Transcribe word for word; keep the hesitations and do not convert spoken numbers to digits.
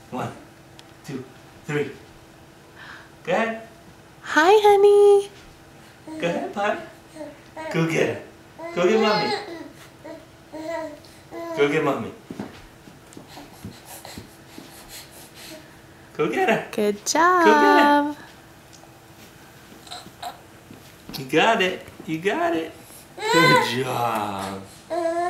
One, two, three. Go ahead. Hi, honey. Go ahead, Pop. Go get her. Go get mommy. Go get mommy. Go get her. Good Go job. get her. You got it. You got it. Good job.